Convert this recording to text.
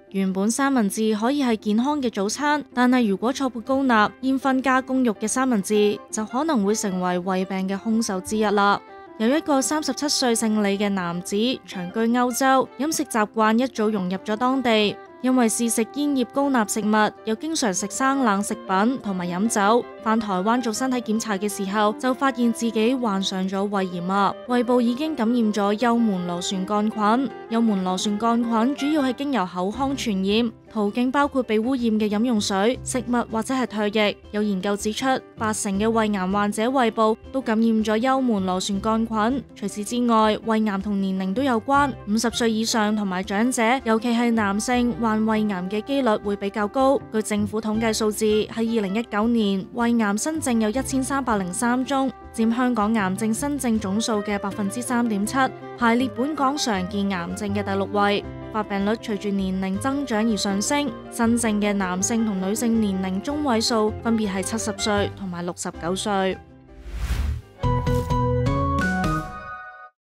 原本三文治可以係健康嘅早餐，但係如果錯配高鈉、煙燻加工肉嘅三文治，就可能會成為胃病嘅兇手之一啦。有一個37歲姓李嘅男子，長居歐洲，飲食習慣一早融入咗當地。因為試食煙葉高鈉食物，又經常食生冷食品同埋飲酒，返台灣做身體檢查嘅時候，就發現自己患上咗胃炎啊！胃部已經感染咗幽門螺旋桿菌。幽門螺旋桿菌主要係經由口腔傳染，途徑包括被污染嘅飲用水、食物或者係唾液。有研究指出，80%嘅胃癌患者胃部都感染咗幽門螺旋桿菌。除此之外，胃癌同年齡都有關，50歲以上同埋長者，尤其係男性，患胃癌嘅機率會比較高。據政府統計數字，喺2019年，胃癌新症有1303宗，佔香港癌症新症總數嘅3.7%，排列本港常見癌症嘅第6位。發病率隨住年齡增長而上升，新症嘅男性同女性年齡中位數分別係70歲同埋69歲。